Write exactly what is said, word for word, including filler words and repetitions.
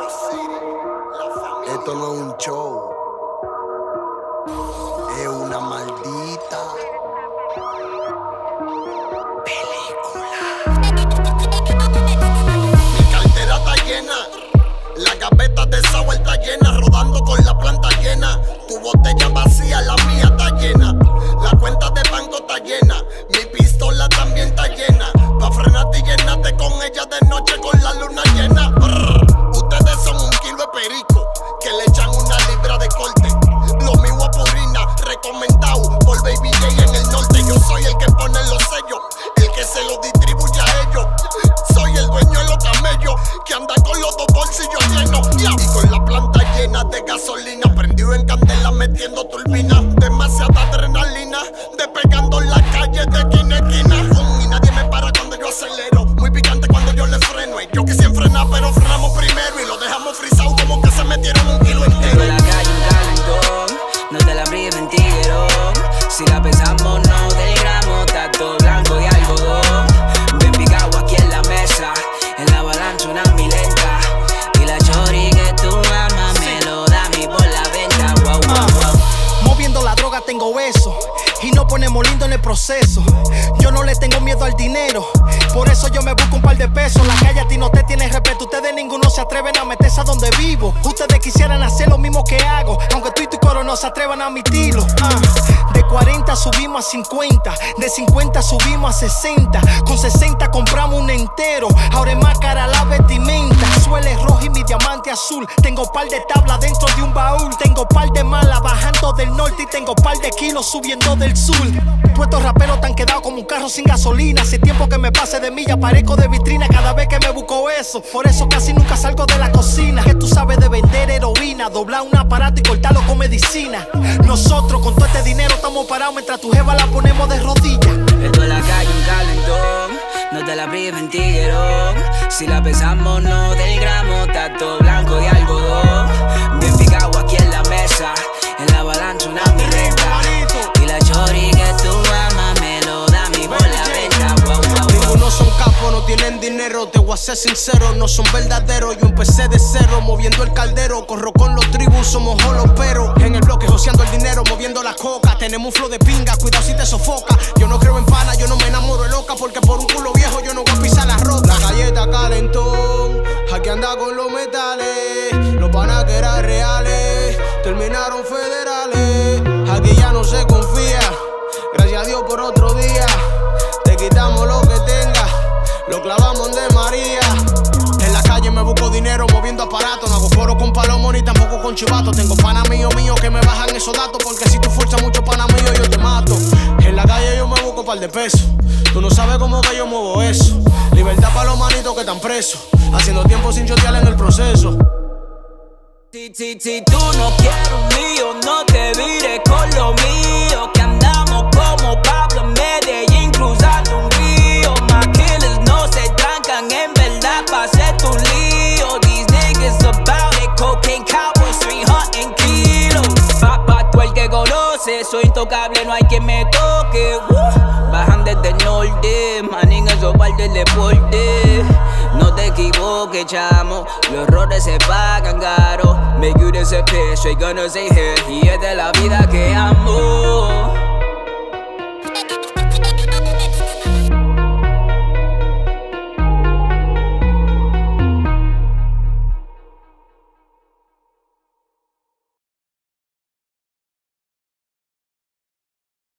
Esto no es un show, es una maldita película. Mi cartera está llena, la gaveta de Sauer está llena, rodando con la planta llena. Tu botella vacía, la mía está llena. La cuenta de banco está llena, mi pistola también está llena. Pa' frenarte y llenarte con ella de noche con la luna llena. Brr. Ustedes son un kilo de perico que le echan una libra de corte. Lo mío a purina, recomendado por Baby J en el norte. Yo soy el que pone los sellos, el que se los distribuye a ellos. Soy el dueño de los camellos que anda con los dos bolsillos llenos, yeah. Y con la planta llena de gasolina, prendido en candela metiendo turbina. Demasiada adrenalina, despegando en la calle de esquina a esquina. Um, y nadie me para cuando yo acelero, muy picante cuando yo le freno. Y yo quisiera frenar pero frenamos primero y lo dejamos frisado como que se metieron un kilo entero. En la calle un calentón, no te la prives en tiguerón. Si la pesamos no del gramo, está todo blanco y algodón. Bien picado aquí en la mesa, en la balanza una milenta. Y la chori que tú amas me lo da a mí por la venta. Wow, wow, wow. Moviendo la droga tengo eso y nos ponemos lindo en el proceso. Yo no le tengo miedo al dinero, por eso yo me busco un par de pesos. La calle a ti no te tiene respeto, ustedes ninguno se atreven a meterse a donde vivo. Ustedes quisieran hacer lo mismo que hago, aunque tú y tu coro no se atrevan a admitirlo. uh. De cuarenta subimos a cincuenta, de cincuenta subimos a sesenta. Con sesenta compramos un entero, ahora es más cara la vestimenta. Suele rojo y mi diamante azul, tengo par de tablas dentro de un baúl. Tengo par de malas bajando del norte y tengo par de kilos subiendo del sur. Todos estos raperos tan quedados como un carro sin gasolina. Hace tiempo que me pase de milla, parezco de vitrina cada vez que me busco eso. Por eso casi nunca salgo de la cocina. Que tú sabes de vender heroína, doblar un aparato y cortarlo con medicina. Nosotros con todo este dinero estamos parados mientras tu jeva la ponemos de rodillas. Esto es la calle un calentón, no te la prives en tiguerón. Si la pesamos no del gramo, está todo blanco y algodón. Bien picado aquí en la mesa, en la balanza una milenta. Y la chori que tú amas me lo da a mí por la venta. Wow, wow, wow. Ninguno son capos, no tienen dinero, te voy a ser sincero, no son verdaderos. Yo empecé de cero, moviendo el caldero. Corro con los tribus, somos joloperos. En el bloque joseando el dinero, moviendo la coca. Tenemos un flow de pinga, cuidado si te sofoca. Yo no creo en pana, yo no me enamoro de loca, porque por un culo viejo yo no voy a pisar la roca. La galleta calentón, aquí anda con los metales. Los panas que eran reales, terminaron federales. Aquí ya no se confía, gracias a Dios por otro día. Te quitamos lo que tengas, lo clavamos de María. En la calle me busco dinero moviendo aparatos. No hago foro con palomo ni tampoco con chivato. Tengo panas míos míos que me bajan esos datos, porque si tú fuerzas mucho pana mío yo te mato. En la calle yo me busco un par de pesos, tú no sabes cómo que yo muevo eso. Libertad para los manitos que están presos, haciendo tiempo sin chotear en el proceso. Si, si, si tú no quieres un lío, no te vires con lo mío. Que andamos como Pablo en Medellín cruzando un río. My killers no se trancan, en verdad pa' hacerte un lío. These niggas about it, cocaine cowboys, three hundred kilos. Pa' pa' tú el que conoce, soy intocable, no hay quien me toque. uh. Bajan desde el norte, manín eso par del deporte. No te equivoques, chamo, los errores se pagan caro. Make you disappear, straight gonna say here, y es de la vida que amo.